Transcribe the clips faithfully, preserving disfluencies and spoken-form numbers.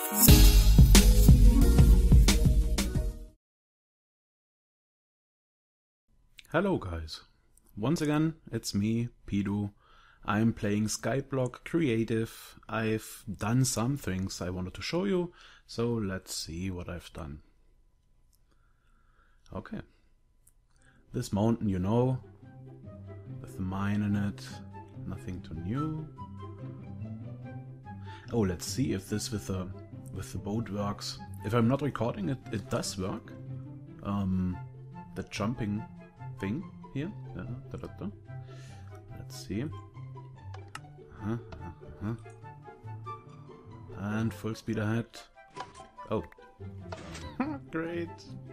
Hello guys, once again it's me, Pidu. I'm playing Skyblock Creative. I've done some things I wanted to show you, so let's see what I've done. Okay, this mountain you know, with the mine in it, nothing too new. Oh, let's see if this with the with the boat works. If I'm not recording it, it does work. Um, the jumping thing here. Da, da, da, da. Let's see. Uh-huh, uh-huh. And full speed ahead. Oh, great!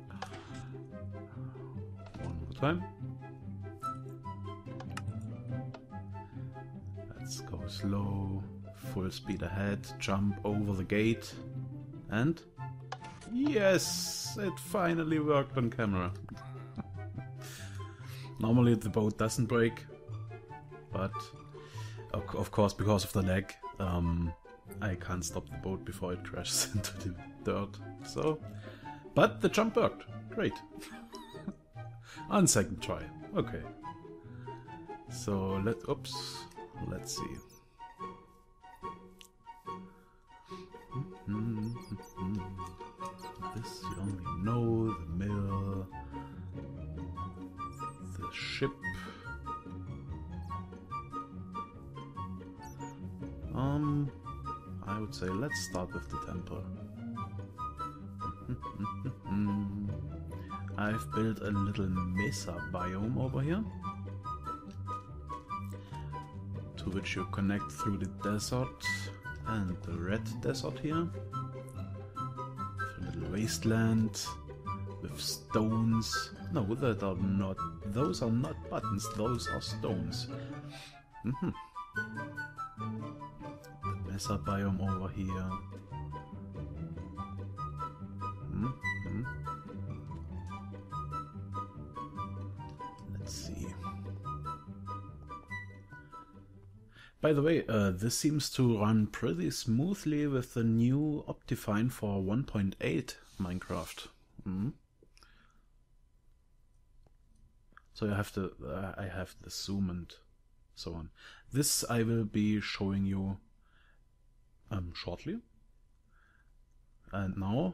One more time. Let's go slow. Full speed ahead. Jump over the gate. And yes, it finally worked on camera. Normally the boat doesn't break, but of course because of the lag, um, I can't stop the boat before it crashes into the dirt. So, but the jump worked. Great. On second try. Okay. So let oops. Let's see. This you only know, the mill, the ship. Um, I would say let's start with the temple. I've built a little mesa biome over here, to which you connect through the desert and the red desert here. A little wasteland with stones. No, that are not. Those are not buttons. Those are stones. Mm-hmm. The mesa biome over here. Mm-hmm. Let's see. By the way, uh, this seems to run pretty smoothly with the new Optifine for one point eight Minecraft. Mm. So I have to, uh, I have the zoom and so on. This I will be showing you um, shortly. And now,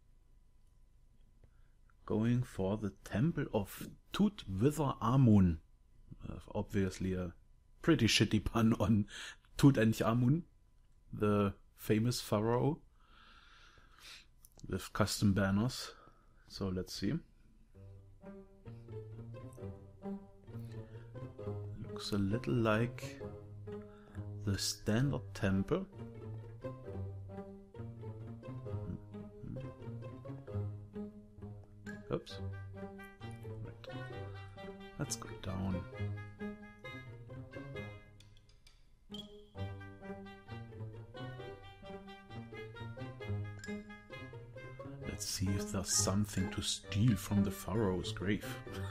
going for the Temple of Tut Wither Amun. Uh, obviously a pretty shitty pun on Tutanchamun, the famous pharaoh with custom banners. So let's see. Looks a little like the standard temple. Oops. Right. Let's go down. Let's see if there's something to steal from the pharaoh's grave.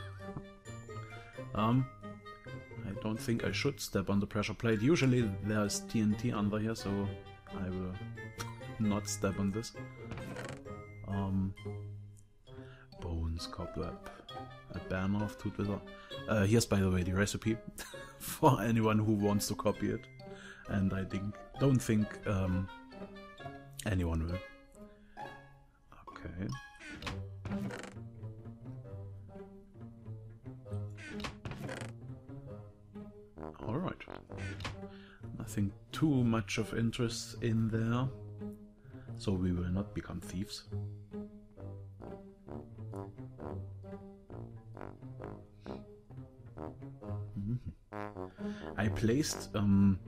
um, I don't think I should step on the pressure plate. Usually there's T N T under here, so I will not step on this. Um, bones, cobweb, a banner of Tut Wither. Uh, here's, by the way, the recipe for anyone who wants to copy it, and I think don't think um, anyone will. Okay. Alright. Nothing too much of interest in there, so we will not become thieves. Mm-hmm. I placed um,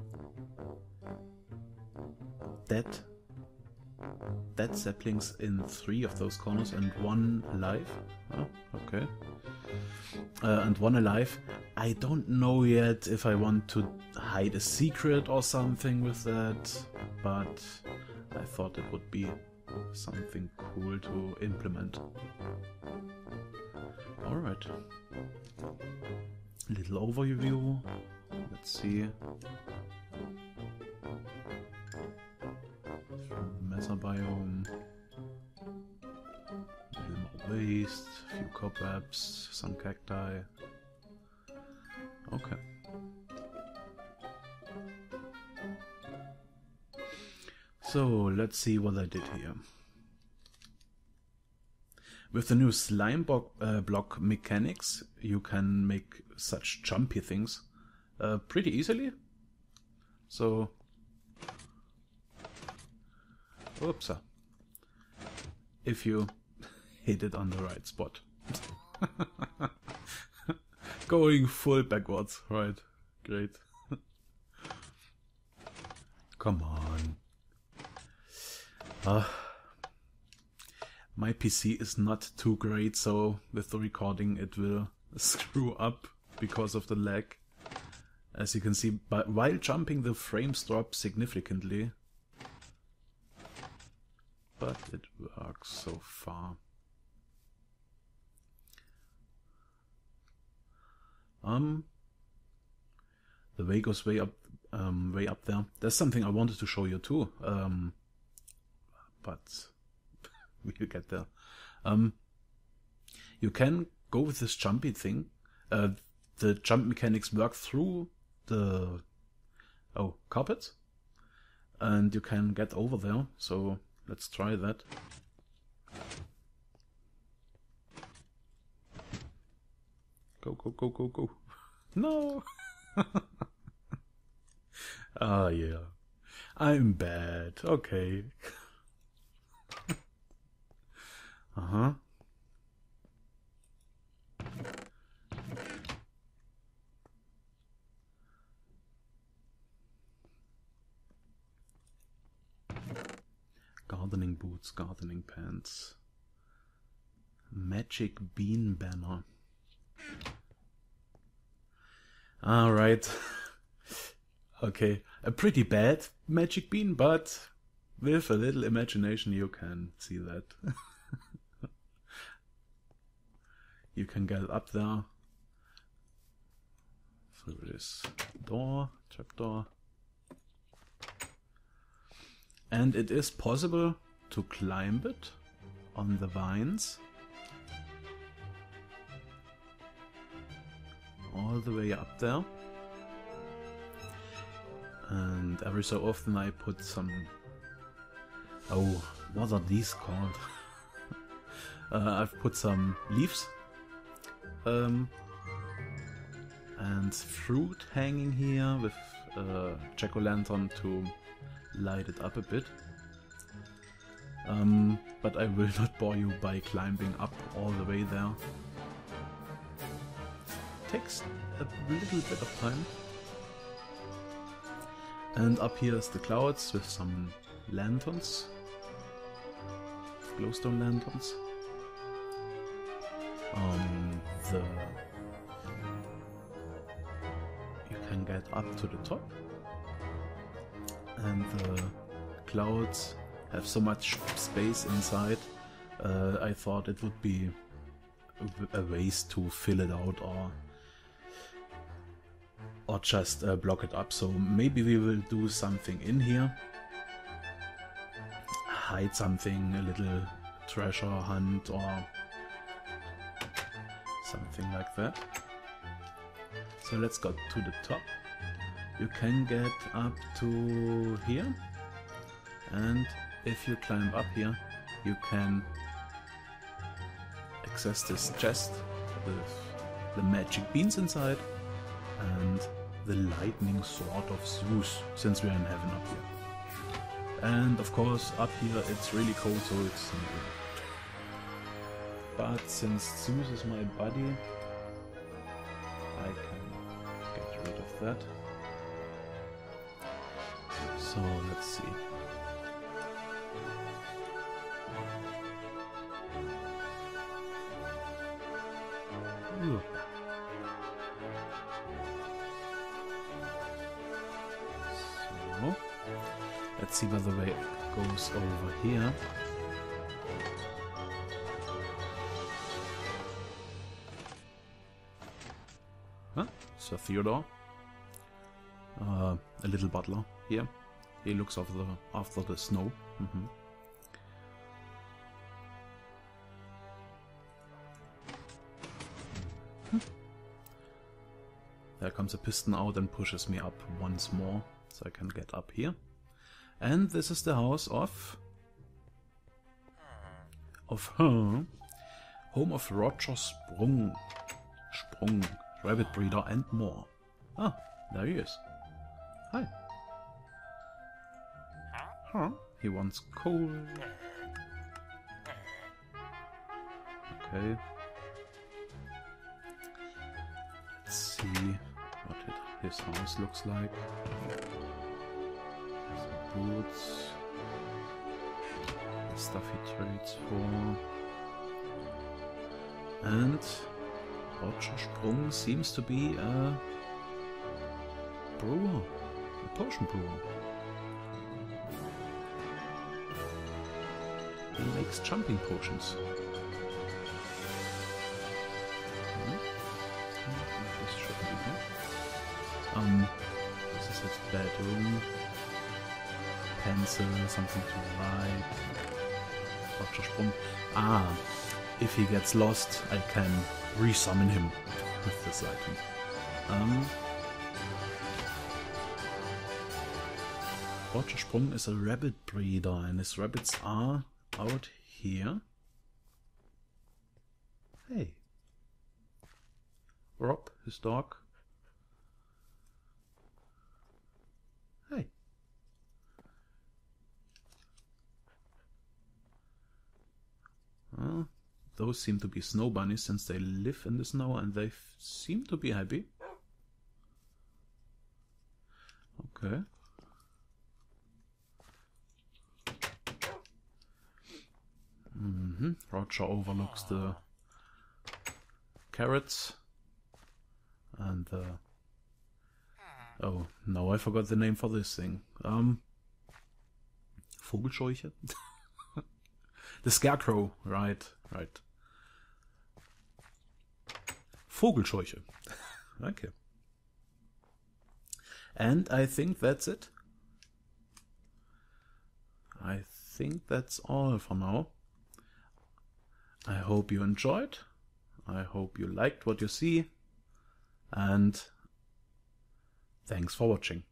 dead dead saplings in three of those corners and one alive. Oh, okay. Uh, and one alive. I don't know yet if I want to hide a secret or something with that, but I thought it would be something cool to implement. Alright. Little overview. Let's see. Lesser biome. A little more waste, a few cobwebs, some cacti. Okay. So, let's see what I did here. With the new slime block, uh, block mechanics, you can make such jumpy things uh, pretty easily. So, oops, if you hit it on the right spot. Going full backwards, right, great. Come on. Uh, my P C is not too great, so with the recording it will screw up because of the lag. As you can see, but while jumping the frames drop significantly. But it works so far. Um, the way goes way up, um, way up there. There's something I wanted to show you too, um, but we'll get there. Um, you can go with this jumpy thing. Uh, the jump mechanics work through the oh carpet, and you can get over there. So let's try that. Go, go, go, go, go. No! Ah, yeah. I'm bad. Okay. Uh-huh. Gardening boots, gardening pants. Magic bean banner. Alright. Okay, a pretty bad magic bean, but with a little imagination you can see that. You can get up there through this door, trapdoor. And it is possible to climb it on the vines. All the way up there. And every so often I put some... Oh, what are these called? uh, I've put some leaves. Um, and fruit hanging here with a jack-o'-lantern to light it up a bit. Um, but I will not bore you by climbing up all the way there. Takes a little bit of time. And up here is the clouds with some lanterns, glowstone lanterns. Um, the you can get up to the top, and the clouds have so much space inside. Uh, I thought it would be a, a waste to fill it out or. Or just uh, block it up, so maybe we will do something in here. Hide something, a little treasure hunt or something like that. So let's go to the top. You can get up to here, and if you climb up here, you can access this chest with the magic beans inside and the lightning sword of Zeus, since we're in heaven up here. And of course up here it's really cold, so it's simple. But since Zeus is my buddy, I can get rid of that. So let's see. Ooh. So, let's see whether the way goes over here. Huh? Sir Theodore. Uh, a little butler here. He looks after the, after the snow. Mm-hmm. There comes a piston out and pushes me up once more, so I can get up here. And this is the house of... of her. Home of Roger Sprung. Sprung. Rabbit breeder and more. Ah, there he is. Hi. Huh? He wants coal. Okay. Let's see what it, his house looks like. Some boots. The stuff he trades for. And Roger Sprung seems to be a brewer. A potion brewer. He makes jumping potions. This shouldn't be here. Um, this is his bedroom. Pencil, something to write. Roger Sprung. Ah, if he gets lost, I can resummon him with this item. Um, Roger Sprung is a rabbit breeder, and his rabbits are out here. Hey. Rob, his dog. Hey. Uh, those seem to be snow bunnies since they live in the snow and they f seem to be happy. Okay. Mm-hmm. Roger overlooks the carrots and the... Oh, now I forgot the name for this thing. Um, Vogelscheuche? The scarecrow, right, right. Vogelscheuche. Okay. And I think that's it. I think that's all for now. I hope you enjoyed. I hope you liked what you see. And thanks for watching.